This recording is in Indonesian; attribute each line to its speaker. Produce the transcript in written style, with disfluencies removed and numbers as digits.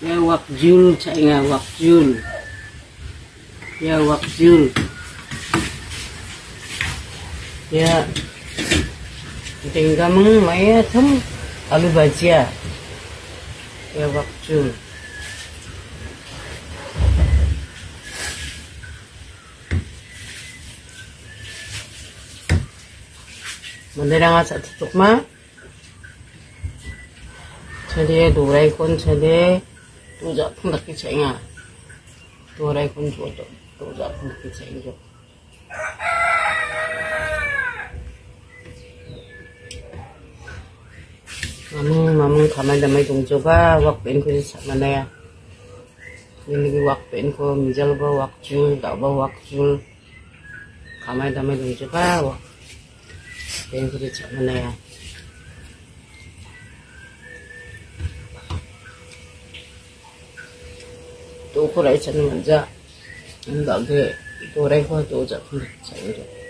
Speaker 1: Ya wakjul caknya wakjul. Ya wakjul. Ya tinggal maya thum alu bhajia. Ya wakjul. Menderang asa tutuk ma. Jadi durai kon jadi tuja pun tak kicanya. Durai kon jodoh tuja pun kicanya. Mamung kamay damay tong coba wak pen ko sa manaya. Ini wak pen ko mijal ba wak jul tak ba wak jul. Kamay damay tong coba wak pen ko sa manaya. Tu ko rai chan manja. Enggak ge tu rai ko tu ja pun sa